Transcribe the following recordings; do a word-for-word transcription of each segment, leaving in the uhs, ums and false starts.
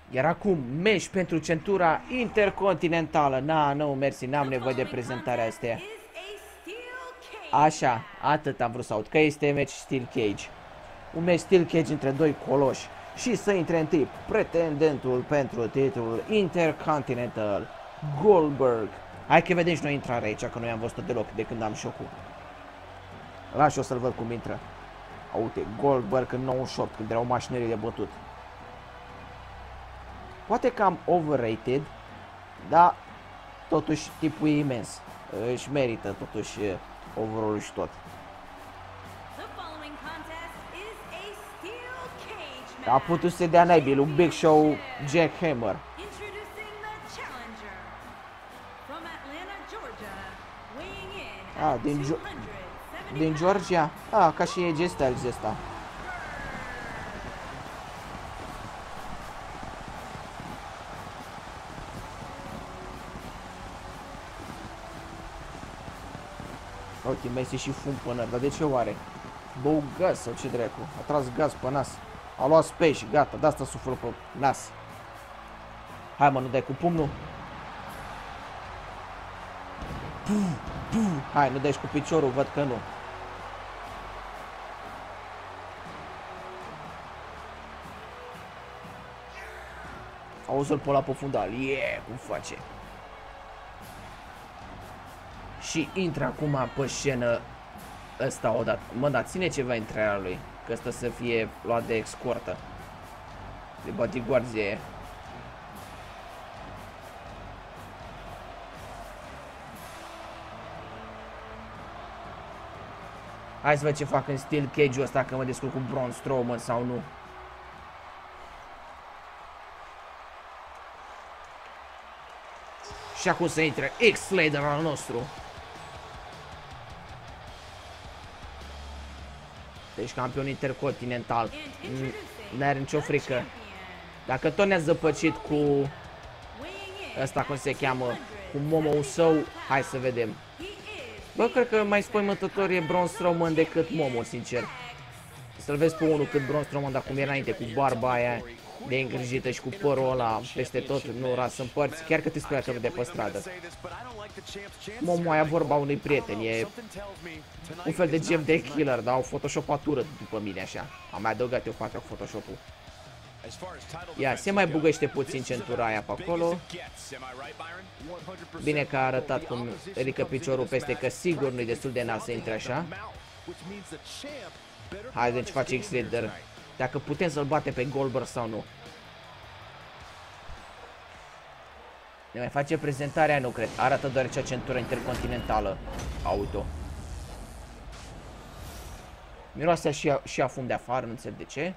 Iar acum, meci pentru centura intercontinentală. Na, nu, mersi, n-am nevoie de prezentarea astea. Așa, atât am vrut să aud, că este meci Steel Cage. Un meci Steel Cage între doi coloși. Și să intre întâi pretendentul pentru titlul Intercontinental, Goldberg. Hai că vedem și noi intrarea aici, că nu i-am văzut deloc de când am șocul. Las eu să-l văd cum intră. Uite, Goldberg în nouăzeci și opt, când erau mașinării de bătut. Poate că am overrated, dar totuși tipul e imens. Își merită totuși overall-ul și tot. A putut să dea naibii lui Big Show, Jack Hammer. A, din, Gio din Georgia? A, ca și A J Styles ăsta. Ok, Messi și fum până, dar de ce oare? Bău gaz sau ce dracu? A tras gaz pe nas. A luat space și gata, de asta suflă pe nas. Hai mă, nu dai cu pumnul. Puh, puh. Hai, nu dai și cu piciorul, văd că nu. Auzi-l pe ăla pe fundal, yeah, cum face. Și intră acum pe scenă ăsta odată. Mă, da, ține ceva intrarea lui, că ăsta să fie luat de escortă. De bodyguard aia. Hai să văd ce fac în Steel Cage-ul ăsta, că mă descurc cu Braun Strowman sau nu. Și acum să intre X-Slater al nostru. Deci campion intercontinental. N-are nicio frică. Dacă tot ne-a zăpăcit cu ăsta, cum se cheamă, cu Momo său, hai să vedem. Bă, cred că mai spăimântător e Braun Strowman decât Momo, sincer. Să-l vezi pe unul cât Braun Strowman, dar cum era înainte, cu barba aia de îngrijită și cu părul ăla peste tot, nu rasă în părți, chiar că te spui că de pe stradă. Momo aia vorba unui prieten, e un fel de gem de killer, dar o photoshopatură după mine așa. Am mai adăugat eu fac photoshop-ul. Ia, se mai bugăște puțin centura aia pe acolo. Bine că a arătat cum ridică piciorul peste, că sigur nu-i destul de înalt să intre așa. Hai, deci face X-Slater. Dacă putem să-l bate pe Goldberg sau nu. Ne mai face prezentarea? Nu cred. Arată doar cea centură intercontinentală. Auto. Miroase și a, și a fum de afară, nu înțeleg de ce.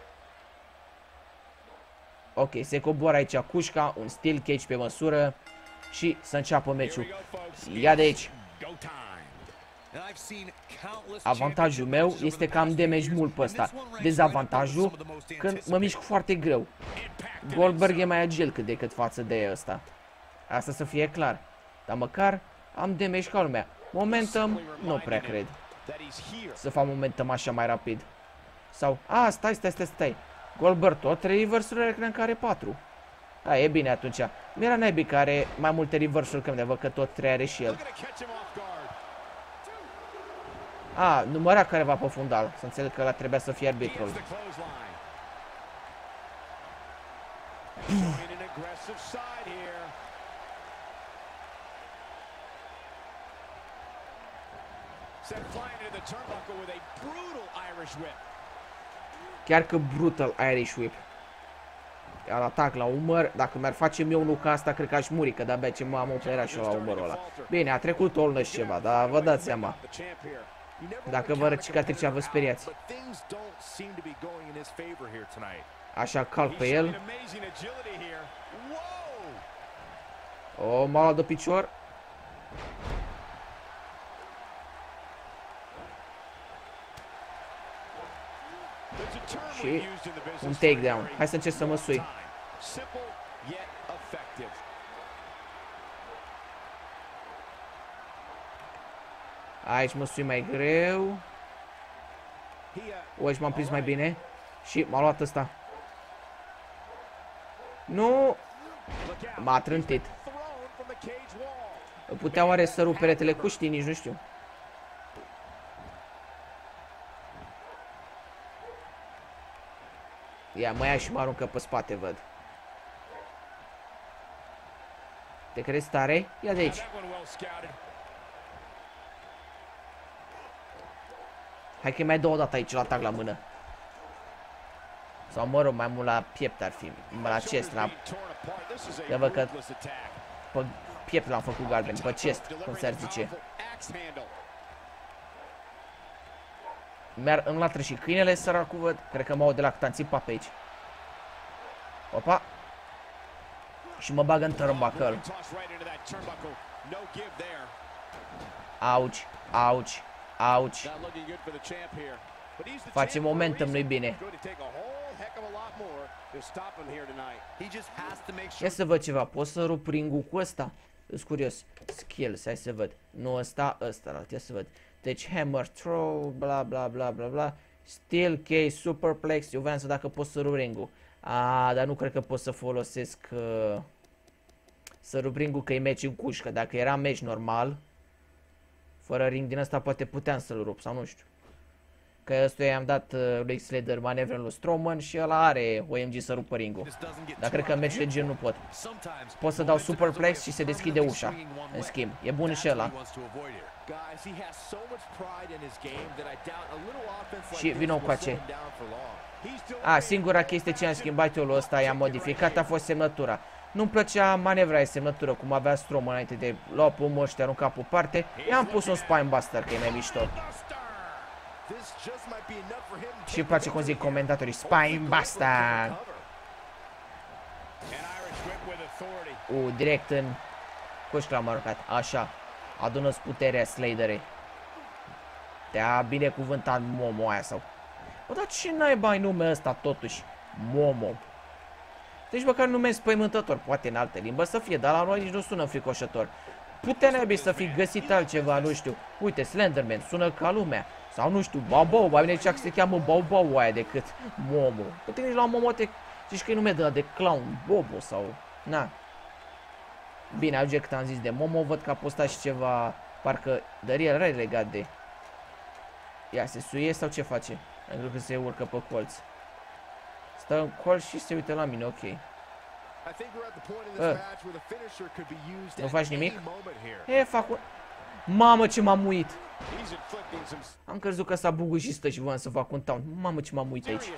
Ok, se coboară aici cușca, un Steel Cage pe măsură și să înceapă meciul. Ia de aici. Avantajul meu este că am damage mult pe ăsta. Dezavantajul când mă mișc foarte greu. Goldberg e mai agil cât de cât față de ăsta. Asta să fie clar. Dar măcar am damage ca lumea. Momentum, nu prea cred să fac momentum așa mai rapid. Sau, a, stai, stai, stai, stai. Goldberg tot trei reverse-uri, cred că are patru. Da, e bine atunci. Mi-era naibii că are mai multe reverse-uri, că ne văd că tot trei are și el. A, număra careva pe fundal. Să înțeleg că ăla trebuia să fie arbitrul. Chiar că brutal Irish Whip. Iar atac la umăr. Dacă mi-ar face eu unul ca asta, cred că aș muri, că de-abia ce m-am operat și eu la umărul ăla. Bine, a trecut Olnă și ceva, dar vă dați seama. Dacă vă arăt cicatricea, vă speriați. Așa, calc pe el. O, m-a luat de picior. Și un takedown. Hai să încerc să mă sui. Aici mă sui mai greu. O, aici m-am prins mai bine. Și m-a luat ăsta. Nu! M-a trântit. Putea oare să rup peretele cuștii? Nici nu știu. Ia, mă ia și mă aruncă pe spate, văd. Te crezi tare? Ia de aici. Hai că mai dau o dată aici la atac la mână. Sau mă rog, mai mult la piept ar fi. La chest, la... Ia văd că pe piept l-am făcut galben, pe chest, cum s-ar zice. Mi-ar îmi latră și câinele, săracul, văd. Cred că mă aud de la cât am țipat pe aici. Opa. Și mă bagă în turnbuckle. Auci, auci, auci. Face momentum, nu-i bine. Ia să văd ceva, pot să rup ring-ul cu ăsta? Sunt curios. Skills, hai să văd. Nu ăsta, ăsta, ia să văd. Deci hammer, throw, bla bla bla bla bla. Steel case, superplex. Eu vreau să dacă pot să rup ring-ul. A, dar nu cred că pot să folosesc uh, să rup ring-ul că e meci în cușcă. Dacă era meci normal, fără ring din ăsta poate puteam să-l rup sau nu știu. Că ăstuia i-am dat uh, lui Slater manevră lui Strowman și ăla are O M G să rupă ring-ul. Dar cred că în meci de gen nu pot. Pot să dau superplex și se deschide ușa. În schimb, e bun și ăla. Și vină cu ace. A, singura chestie ce am schimbat eu lui ăsta, i-am modificat, a fost semnătura. Nu-mi plăcea manevra de semnătură, cum avea Strowman înainte de lua pumul și te arunca pe parte. I-am pus un Spinebuster, că e mai mișto. Și îmi place cum zic comentatorii, Spinebuster. U, direct în cușcă l-am aruncat, așa. Adună-ți puterea, Sladere. Te-a binecuvântat Momo aia sau... Bă, dar ce naiba-i nume ăsta totuși? Momo. Deci măcar nume spăimântător, poate în alte limbă să fie, dar la noi nici nu sună fricoșător. Putea naibii să fi găsit altceva, nu știu. Uite, Slenderman, sună ca lumea. Sau nu știu, Bobo, mai bine zicea că se cheamă Bobo aia decât Momo. Că te gândești la Momo, te zici că e nume de, de clown, Bobo sau... Na. Bine, ajunge cât am zis de Momo, văd că a postat și ceva, parcă, dar el are legat de... Ia, se suie sau ce face? Am crezut că se urcă pe colț. Stă în colț și se uită la mine, ok. Uh. Nu faci nimic? E, fac un... Mamă, ce m-am uit! Am crezut că s-a bugut și stă și voiam să fac un taunt. Mamă, ce m-am uit aici.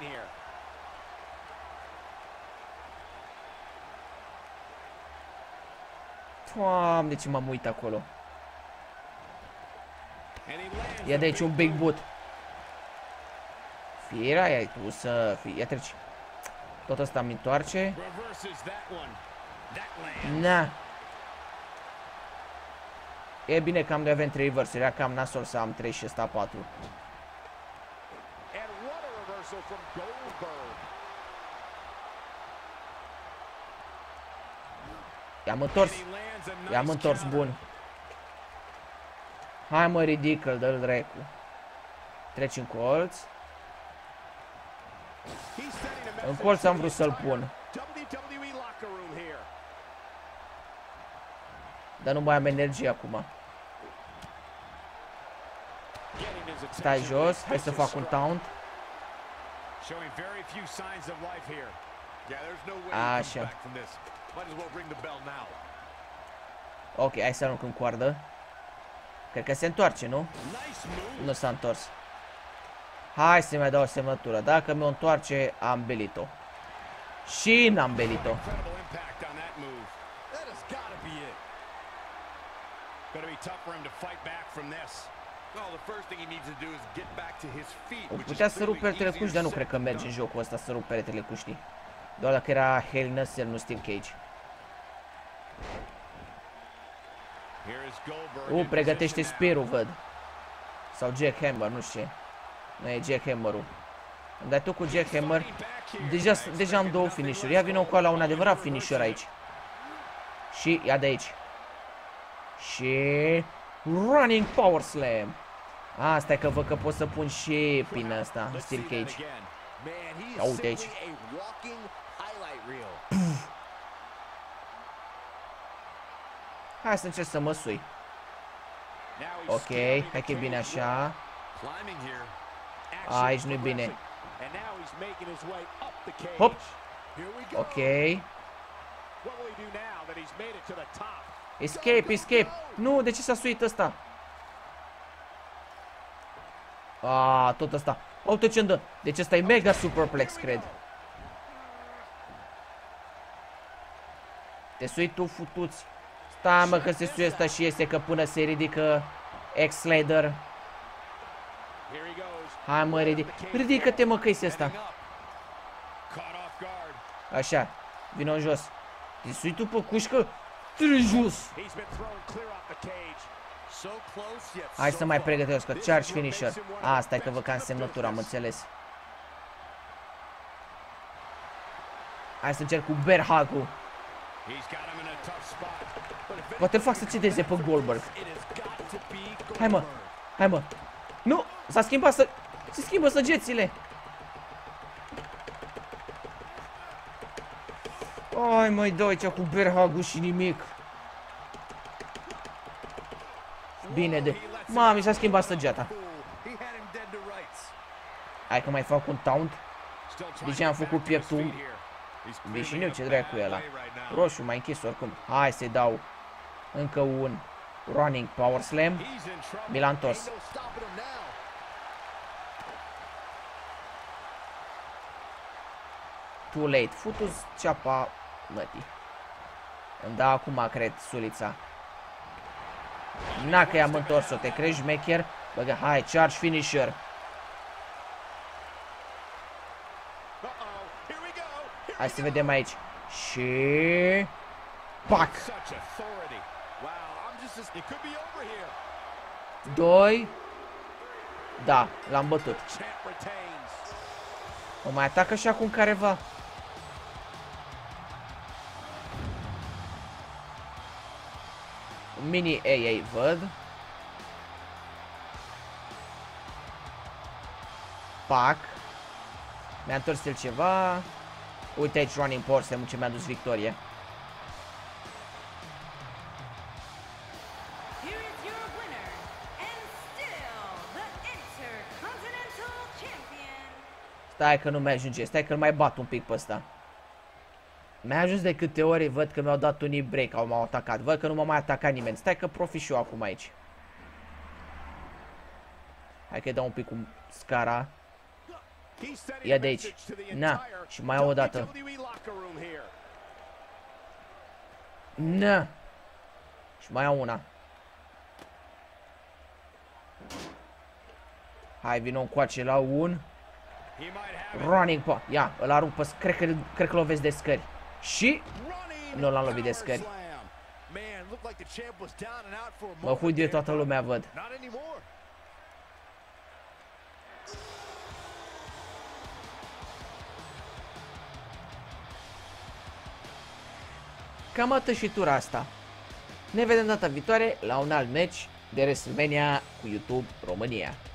Doamne, ce m-am uit acolo. Ia de aici un big boot. Fiera, ai tu să fii. Ia treci. Tot ăsta mi întoarce. Na. E bine că am de event reverse, era cam nasol să am trei și ăsta patru. I-am întors. I-am întors bun. Hai mă, ridicăl, dă-l dracu. Treci în colț. În colț am vrut să-l pun. Dar nu mai am energie acum. Stai jos, hai să fac un taunt. Așa. Ok, hai să arunc în coardă. Cred că se întoarce, nu? Nu s-a întors. Hai să mai dau o semnătură. Dacă mi-o întoarce, am belit-o. Și n-am belit-o. O putea să rup peretele cuști, dar nu cred că merge în jocul ăsta să rup peretele cuștii. Doar dacă era Hell in a Cell, nu Steel Cage. U, pregătește Spear-ul, văd. Sau Jackhammer, nu știu ce. Nu e Jackhammer-ul. Îmi dai tu cu Jackhammer. Deja, deja am două finish-uri. Ia vină cu ăla un adevărat finisher aici. Și ia de aici. Și... Running Power Slam. A, stai că văd că pot să pun și pin ăsta, Steel Cage. Ia uite aici. Puf. Hai să încerc să mă sui. Ok, hai că e bine așa. Aici nu-i bine. Hop. Ok. Escape, escape. Nu, de ce s-a suit ăsta? Ah, tot ăsta. Uite ce-mi dă. Deci ăsta e mega superplex, cred. Te sui tu, futuți. Stai, mă, că se suie ăsta și iese, că până se ridică X-Slader. Hai, mă, ridic. Ridică-te, mă, că iese ăsta. Așa. Vino în jos. Te sui tu pe cușcă. Tră jos. Hai să mai pregătesc că charge finisher. Asta e că vă ca însemnătura, am înțeles. Hai să încerc cu bear hug-ul. Poate îl fac să cedeze pe Goldberg. Hai, mă. Hai, mă. Nu, s-a schimbat să... Se schimbă săgețile. Ai, măi, dă aici cu bear hug-ul și nimic. Bine de... Mami, s-a schimbat săgeata. Hai că mai fac un taunt. De ce am făcut pieptul? Vișiniu, ce dracu e ăla? Roșu, mai închis oricum. Hai să-i dau încă un running power slam. Mi l-a întors. Too late. Futu-ți ceapa mătii. Îmi dau acum, cred, sulița. Na, că i-am întors-o. Te crezi, șmecher? Băgă, hai, charge finisher. Hai să vedem aici. Și... Pac! Doi. Da, l-am bătut. O mai atacă și acum careva. Mini A A văd. Pac. Mi-a întors el ceva. Uite aici running power slam ce mi-a dus victorie. Stai că nu mi-ajunge, stai că-l mai bat un pic pe ăsta. Mi-a ajuns de câte ori, văd că mi-au dat unii break, au m-au atacat. Văd că nu m-a mai atacat nimeni. Stai că profi și eu acum aici. Hai că-i dau un pic cu scara. Ia de aici. Na, și mai au o dată. Na. Și mai au una. Hai, vino încoace la un running po. Ia, îl arunc pe... Cred că, cred că lovesc de scări. Și... Nu l-am lovit de scări. Mă huidie toată lumea, văd. Cam atât și tura asta. Ne vedem data viitoare la un alt meci de WrestleMania cu YouTube România.